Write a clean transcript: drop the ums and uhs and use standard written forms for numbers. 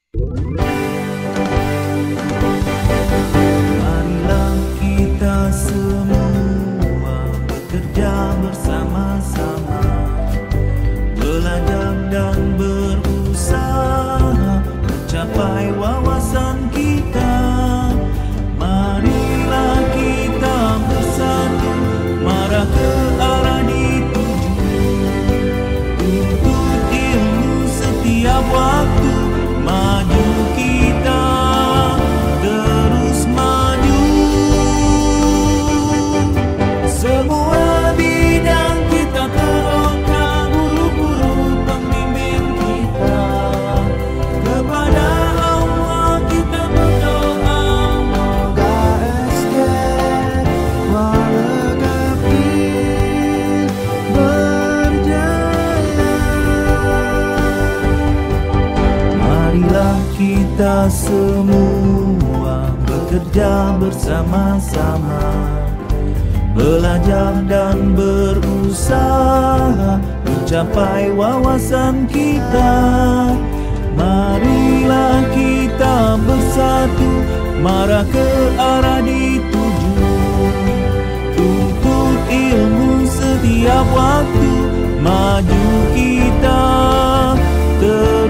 Marilah kita semua bekerja bersama-sama, belajar dan berusaha mencapai wawasan kita. Marilah kita bersatu, marah ke arah dituju, tuntut ilmu setiap waktu, maju kita terus maju. Semua bidang kita terongkar, guru-guru pembimbing kita, kepada Allah kita berdoa, moga SD Walagapi berjaya. Marilah kita semua bekerja bersama-sama, belajar dan berusaha mencapai wawasan kita. Marilah kita bersatu, marah ke arah dituju, tuntut ilmu setiap waktu, maju kita terus